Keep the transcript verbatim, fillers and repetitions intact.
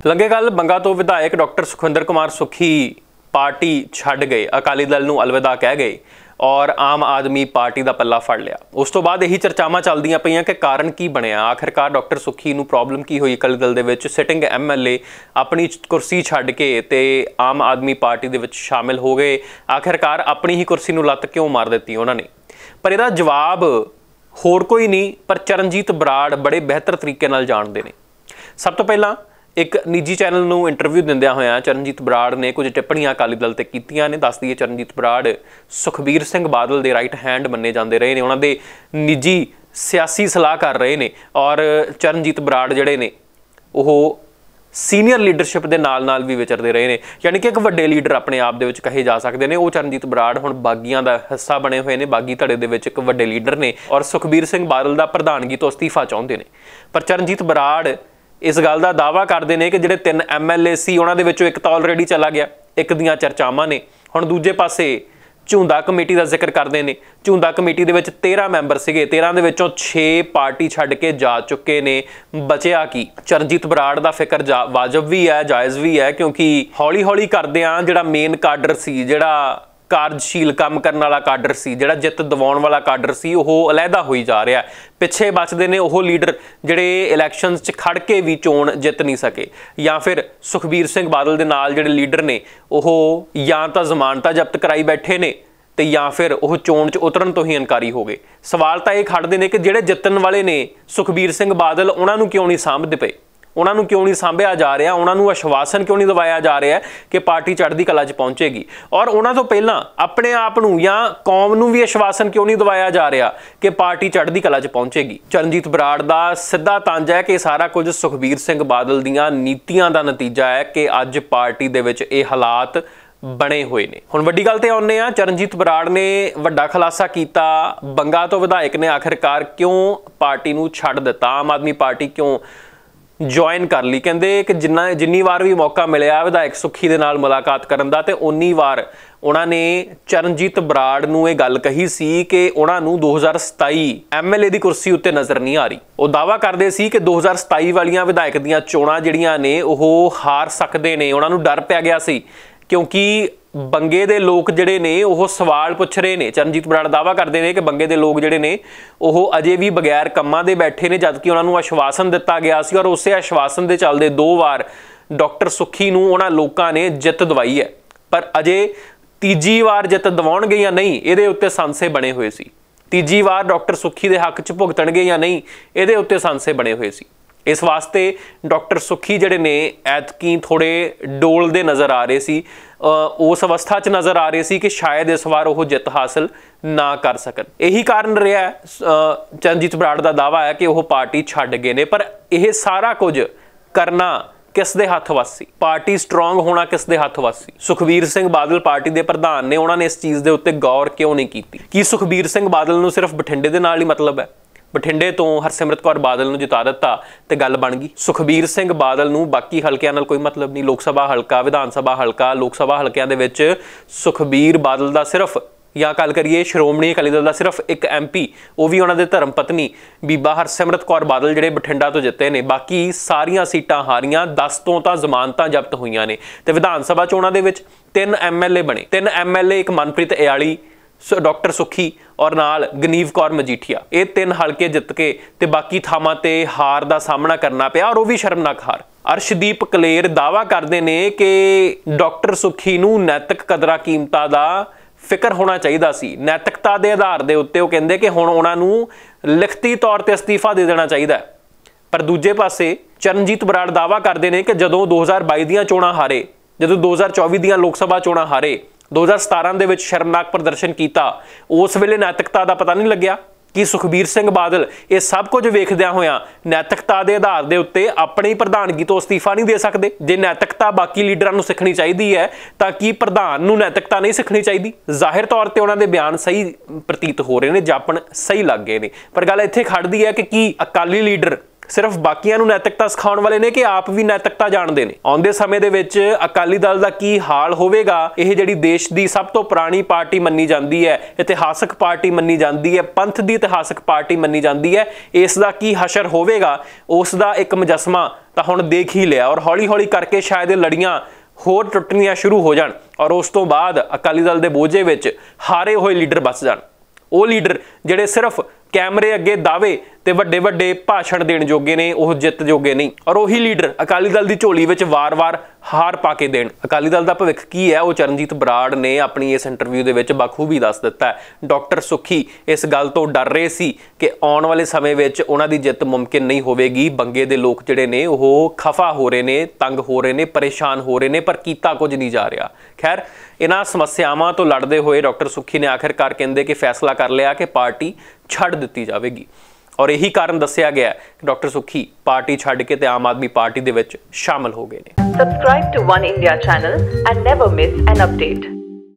लंघे कल बंगा तो विधायक डॉक्टर सुखविंदर कुमार सुखी पार्टी छड्ड गए, अकाली दल नूं अलविदा कह गए और आम आदमी पार्टी का पल्ला फड़ लिया। उस तो बाद यही चर्चावां चलदियां पईयां कि कारण की बनिया, आखिरकार डॉक्टर सुखी नूं प्रॉब्लम की हुई अकाली दल दे विच सिटिंग एम एल ए अपनी कुर्सी छड्ड के ते आम आदमी पार्टी दे विच शामिल हो गए। आखिरकार अपनी ही कुर्सी नूं लत्त क्यों मार दित्ती उन्होंने? पर इहदा जवाब होर कोई नहीं पर चरणजीत बराड़ बड़े बेहतर तरीके नाल जाणदे ने। सब तो पहला एक निजी चैनल नूं इंटरव्यू दिंदियां होइयां चरणजीत बराड़ ने कुछ टिप्पणियां अकाली दल ते कीतियां ने। दस दईए चरणजीत बराड़ सुखबीर सिंह बादल दे राइट हैंड मन्ने जांदे रहे ने, उन्हां दे निजी सियासी सलाहकार रहे ने और चरणजीत बराड़ जिहड़े ने ओह सीनियर लीडरशिप के नाल नाल भी विचरते रहे हैं, यानी कि एक वड्डे लीडर अपने आप दे विच कहे जा सकते हैं। वो चरणजीत बराड़ हुण बागियां दा हिस्सा बने हुए हैं, बागी धड़े दे विच एक वड्डे लीडर ने और सुखबीर सिंह बादल दा प्रधानगी तो अस्तीफा चाहुंदे हैं। पर चरणजीत बराड़ इस गल का दावा करते हैं कि जिहड़े तीन एम एल ए सी उन्हां दे विचों एक तो ऑलरेडी चला गया, एक दियां चर्चावां ने। हुण दूजे पासे झुंदा कमेटी का जिक्र करते हैं। झुंदा कमेटी दे विच तेरह मैंबर सीगे, तेरह दे विचों छे पार्टी छड्ड के जा चुके ने। बचिया की चरणजीत बराड़ का फिक्र जा वाजब भी है, जायज़ भी है, क्योंकि हौली हौली करदिआं जिहड़ा मेन काडर सी, जिहड़ा कार्यशील काम करने वाला काडर सी, जिहड़ा जित दिवाउण वाला काडर सी, वो अलहदा होई जा रहा है। पिछे बचते ने वो लीडर जिहड़े इलैक्शनस च खड़ के भी चोण जित नहीं सके, या फिर सुखबीर सिंह बादल दे नाल जिहड़े लीडर ने वो या तो जमानत जब्त कराई बैठे ने ते या फिर वह चोण च उतरन तो ही इनकारी हो गए। सवाल तो यह खड़ते हैं कि जिहड़े जितन वाले ने सुखबीर सिंह बादल उन्हां नूं क्यों नहीं सामभदे पे, उन्होंने क्यों नहीं सांभिया जा रहा, उन्होंने आश्वासन क्यों नहीं दवाया जा रहा है कि पार्टी चढ़दी कला च पहुंचेगी, और उन्होंने तो पहला अपने आप नूं या कौम नूं भी आश्वासन क्यों नहीं दवाया जा रहा कि पार्टी चढ़दी कला च पहुंचेगी। चरणजीत बराड़ का सीधा तंज है कि सारा कुछ सुखबीर सिंह बादल दीआं नीतियां का नतीजा है कि अज पार्टी दे विच ये हालात बने हुए ने। हुण वड्डी गल ते आउंदे आ, चरणजीत बराड़ ने वड्डा खुलासा कीता, बंगा तो विधायक ने आखिरकार क्यों पार्टी नूं छड्ड दित्ता, आम आदमी पार्टी क्यों ज्वाइन कर ली। कहते कि जिन्ना जिन्नी बार भी मौका मिलिया विधायक सुखी दे नाल मुलाकात करन दा ते उन्नी बार उन्होंने चरणजीत बराड़ नूं ये गल कही सी कि उन्होंने दो हज़ार सताई एम एल ए की कुर्सी उत्ते नज़र नहीं आ रही। वो दावा करते सी कि दो हज़ार सताई वालियां विधायक दीआं चोणां जिहड़ियां ने ओह हार सकते ने। उन्होंने डर पै गया सी क्योंकि बंगे दे लोग जिहड़े ने ओह सवाल पुछ रहे ने। चरणजीत बराड़ दावा करते हैं कि बंगे दे लोग जिहड़े ने ओह अजे भी बगैर कम्मां दे बैठे ने, जबकि उन्होंने आश्वासन दिता गया सी और उस आश्वासन के चलते दो बार डॉक्टर सुखी नूं उन्हां लोकां ने जित दवाई है, पर अजे तीजी वार जित दवाउणगे या नहीं इहदे उत्ते सांसे बने हुए सी। तीजी वार डॉक्टर सुखी दे हक च भुगतणगे या नहीं इहदे उत्ते सांसे बने हुए सी। इस वास्ते डॉक्टर सुखी जिहड़े ने ऐतकी थोड़े डोलदे नज़र आ रहे सी, उस अवस्था च नज़र आ रहे सी कि शायद इस बार वो जित हासिल ना कर सकन। यही कारण रहा है। चरणजीत बराड़ का दावा है कि वह पार्टी छड्ड गए ने, पर यह सारा कुछ करना किस दे हथ वस सी, पार्टी स्ट्रोंग होना किस दे हथ वस सी। सुखबीर सिंह बादल पार्टी के प्रधान ने, उन्होंने इस चीज़ के उत्ते गौर क्यों नहीं की? कि सुखबीर सिंह बादल नूं सिर्फ बठिंडे दे नाल ही मतलब है, बठिंडे तो हरसिमरत कौर बादल नूं जिता दिता ते गल बन गई। सुखबीर सिंह बादल नूं बाकी हलकिਆਂ नाल कोई मतलब नहीं। लोक सभा हलका, विधान सभा हलका, लोक सभा हलकिਆਂ दे विच सुखबीर बादल दा सिर्फ, या गल करिए श्रोमणी अकाली दल दा सिर्फ एक एम पी, वो भी उन्होंने धर्म पत्नी बीबा हरसिमरत कौर बादल जिहड़े बठिंडा तो जिते ने। बाकी सारियां सीटां हारियां, दस तो तां जमानतां जब्त होईयां ने ते विधान सभा चोणां दे विच तीन एम एल ए बने। तीन एम एल ए, एक मनप्रीत अयाली, डॉक्टर सुखी और नाल गनीव कौर मजीठिया, ये तीन हल्के जित के ते बाकी थावां ते हार का सामना करना पिया, और वो भी शर्मनाक हार। अर्शदीप कलेर दावा करते हैं कि डॉक्टर सुखी नूं नैतिक कदरां कीमतां दा फिक्र होना चाहिए सी। नैतिकता के आधार के उत्ते वो कहते कि हुण उन्हां नूं लिखती तौर पर अस्तीफा दे देना चाहिए। पर दूजे पासे चरणजीत बराड़ दावा करते हैं कि जदों दो हज़ार बाई दीआं चोणां हारे, जदों दो हज़ार चौबी दीआं लोक सभा चोणां हारे, दो हज़ार सतारह दे विच शर्मनाक प्रदर्शन किया, उस वेले नैतिकता का पता नहीं लग्या कि सुखबीर सिंह बादल ये सब कुछ वेखदियां होया नैतिकता के आधार के उत्ते अपनी प्रधानगी तो अस्तीफा नहीं दे सकते। जे नैतिकता बाकी लीडरां नूं सिखनी चाहिए है तो कि प्रधान नूं नैतिकता नहीं सिखनी चाहिए? जाहिर तौर पर उन्होंने बयान सही प्रतीत हो रहे हैं, जापन सही लग गए हैं, पर गल इत्थे खड़दी है कि की अकाली लीडर ਸਿਰਫ ਬਾਕੀਆਂ ਨੂੰ ਨੈਤਿਕਤਾ ਸਿਖਾਉਣ ਵਾਲੇ ਨੇ ਕਿ ਆਪ ਵੀ ਨੈਤਿਕਤਾ ਜਾਣਦੇ ਨੇ। ਆਉਂਦੇ ਸਮੇਂ ਦੇ ਵਿੱਚ ਅਕਾਲੀ ਦਲ ਦਾ ਕੀ ਹਾਲ ਹੋਵੇਗਾ, ਇਹ ਜਿਹੜੀ ਦੇਸ਼ ਦੀ ਸਭ ਤੋਂ ਪੁਰਾਣੀ ਪਾਰਟੀ ਮੰਨੀ ਜਾਂਦੀ ਹੈ, ਇਤਿਹਾਸਕ ਪਾਰਟੀ ਮੰਨੀ ਜਾਂਦੀ ਹੈ, ਪੰਥ ਦੀ ਇਤਿਹਾਸਕ ਪਾਰਟੀ ਮੰਨੀ ਜਾਂਦੀ ਹੈ, ਇਸ ਦਾ ਕੀ ਹਸ਼ਰ ਹੋਵੇਗਾ, ਉਸ ਦਾ ਇੱਕ ਮੁਜੱਸਮਾ ਤਾਂ ਹੁਣ ਦੇਖ ਹੀ ਲਿਆ। ਔਰ ਹੌਲੀ ਹੌਲੀ ਕਰਕੇ ਸ਼ਾਇਦ ਇਹ ਲੜੀਆਂ ਹੋਰ ਟੁੱਟਣੀਆਂ ਸ਼ੁਰੂ ਹੋ ਜਾਣ ਔਰ ਉਸ ਤੋਂ ਬਾਅਦ ਅਕਾਲੀ ਦਲ ਦੇ ਬੋਝੇ ਵਿੱਚ ਹਾਰੇ ਹੋਏ ਲੀਡਰ ਬਚ ਜਾਣ। ਉਹ ਲੀਡਰ ਜਿਹੜੇ ਸਿਰਫ ਕੈਮਰੇ ਅੱਗੇ ਦਾਅਵੇ ਤੇ ਵੱਡੇ ਵੱਡੇ ਭਾਸ਼ਣ ਦੇਣ ਜੋਗੇ ਨੇ, ਉਹ ਜਿੱਤ ਜੋਗੇ ਨਹੀਂ। ਔਰ ਉਹੀ ਲੀਡਰ ਅਕਾਲੀ ਦਲ ਦੀ ਝੋਲੀ ਵਿੱਚ ਵਾਰ-ਵਾਰ ਹਾਰ ਪਾ ਕੇ ਦੇਣ। ਅਕਾਲੀ ਦਲ ਦਾ ਭਵਿੱਖ ਕੀ ਹੈ, ਉਹ ਚਰਨਜੀਤ ਬਰਾੜ ਨੇ ਆਪਣੀ ਇਸ ਇੰਟਰਵਿਊ ਦੇ ਵਿੱਚ ਬਖੂਬੀ ਦੱਸ ਦਿੱਤਾ ਹੈ। ਡਾਕਟਰ ਸੁੱਖੀ ਇਸ ਗੱਲ ਤੋਂ ਡਰ ਰਹੇ ਸੀ ਕਿ ਆਉਣ ਵਾਲੇ ਸਮੇਂ ਵਿੱਚ ਉਹਨਾਂ ਦੀ ਜਿੱਤ ਮੁਮਕਿਨ ਨਹੀਂ ਹੋਵੇਗੀ। ਬੰਗੇ ਦੇ ਲੋਕ ਜਿਹੜੇ ਨੇ ਉਹ ਖਫਾ ਹੋ ਰਹੇ ਨੇ, ਤੰਗ ਹੋ ਰਹੇ ਨੇ, ਪਰੇਸ਼ਾਨ ਹੋ ਰਹੇ ਨੇ, ਪਰ ਕੀਤਾ ਕੁਝ ਨਹੀਂ ਜਾ ਰਿਹਾ। ਖੈਰ, ਇਹਨਾਂ ਸਮੱਸਿਆਵਾਂ ਤੋਂ ਲੜਦੇ ਹੋਏ ਡਾਕਟਰ ਸੁੱਖੀ ਨੇ ਆਖਿਰਕਾਰ ਕਹਿੰਦੇ ਕਿ ਫੈਸਲਾ ਕਰ ਲਿਆ ਕਿ ਪਾਰਟੀ ਛੱਡ ਦਿੱਤੀ ਜਾਵੇਗੀ। ਔਰ ਇਹੀ ਕਾਰਨ ਦੱਸਿਆ ਗਿਆ ਕਿ ਡਾਕਟਰ ਸੁੱਖੀ ਪਾਰਟੀ ਛੱਡ ਕੇ ਤੇ ਆਮ ਆਦਮੀ ਪਾਰਟੀ ਦੇ ਵਿੱਚ ਸ਼ਾਮਲ ਹੋ ਗਏ ਨੇ। Subscribe to One India channel and never miss an update.